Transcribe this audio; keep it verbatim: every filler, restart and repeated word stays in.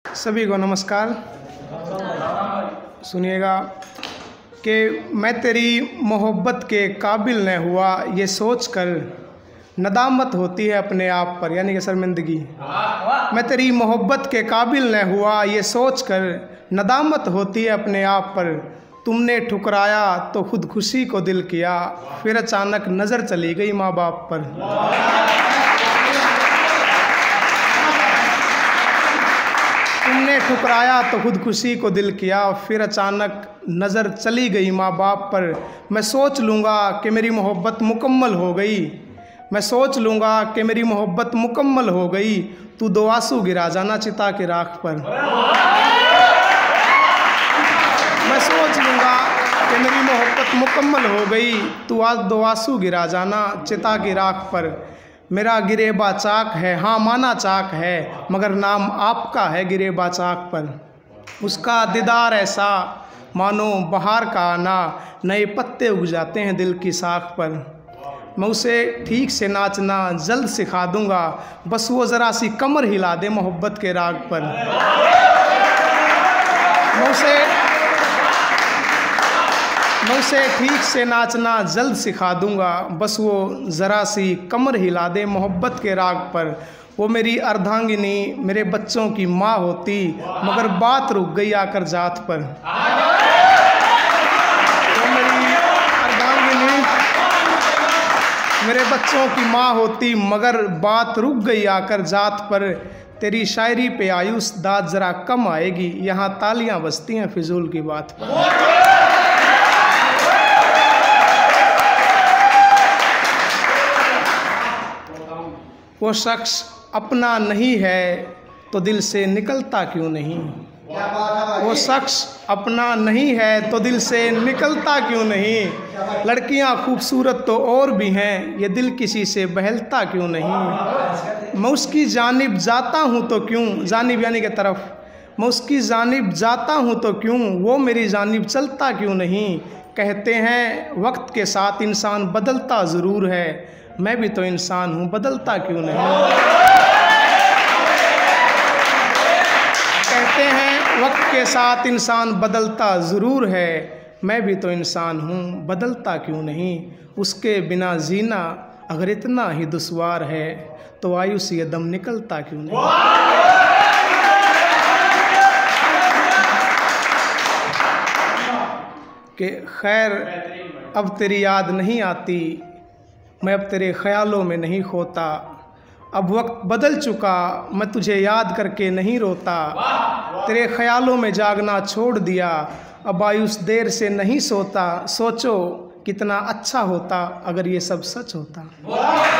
सभी को नमस्कार। सुनिएगा कि मैं तेरी मोहब्बत के काबिल न हुआ ये सोचकर नदामत होती है अपने आप पर, यानी कि शर्मिंदगी। मैं तेरी मोहब्बत के काबिल न हुआ ये सोचकर नदामत होती है अपने आप पर। तुमने ठुकराया तो खुदकुशी को दिल किया, फिर अचानक नज़र चली गई माँ बाप पर। तुमने ठुकराया तो खुदकुशी को दिल किया, फिर अचानक नज़र चली गई माँ बाप पर। मैं सोच लूँगा कि मेरी मोहब्बत मुकम्मल हो गई, मैं सोच लूँगा कि मेरी मोहब्बत मुकम्मल हो गई। तू दो आंसू गिरा जाना चिता की राख पर। मैं सोच लूँगा कि मेरी मोहब्बत मुकम्मल हो गई, तू आज दो आंसू गिरा जाना चिता की राख पर। मेरा गिरेबा चाक है, हाँ माना चाक है, मगर नाम आपका है गिरेबा चाक पर। उसका दीदार ऐसा मानो बहार का आना, नए पत्ते उग जाते हैं दिल की साख पर। मैं उसे ठीक से नाचना जल्द सिखा दूंगा, बस वो ज़रा सी कमर हिला दे मोहब्बत के राग पर। मैं उसे मैं उसे ठीक से नाचना जल्द सिखा दूंगा, बस वो ज़रा सी कमर हिला दे मोहब्बत के राग पर। वो मेरी अर्धांगिनी मेरे बच्चों की माँ होती, मगर बात रुक गई आकर जात पर। वो मेरी अर्धांगिनी मेरे बच्चों की माँ होती, मगर बात रुक गई आकर जात पर। तेरी शायरी पे आयुष दाद ज़रा कम आएगी, यहाँ तालियां बजती हैं फिजूल की बात पर। वो शख्स अपना नहीं है तो दिल से निकलता क्यों नहीं। वो शख्स अपना नहीं है तो दिल से निकलता क्यों नहीं। लड़कियां खूबसूरत तो और भी हैं, ये दिल किसी से बहलता क्यों नहीं। मैं उसकी जानिब जाता हूँ तो क्यों, जानिब यानी के तरफ, मैं उसकी जानिब जाता हूँ तो क्यों, वो मेरी जानिब चलता क्यों नहीं। कहते हैं वक्त के साथ इंसान बदलता ज़रूर है, मैं भी तो इंसान हूँ बदलता क्यों नहीं। कहते हैं वक्त के साथ इंसान बदलता ज़रूर है, मैं भी तो इंसान हूँ बदलता क्यों नहीं। उसके बिना जीना अगर इतना ही दुश्वार है, तो आयु से दम निकलता क्यों नहीं। कि खैर अब तेरी याद नहीं आती, मैं अब तेरे ख़यालों में नहीं खोता। अब वक्त बदल चुका, मैं तुझे याद करके नहीं रोता। तेरे ख़यालों में जागना छोड़ दिया, अब आयुष देर से नहीं सोता। सोचो कितना अच्छा होता अगर ये सब सच होता।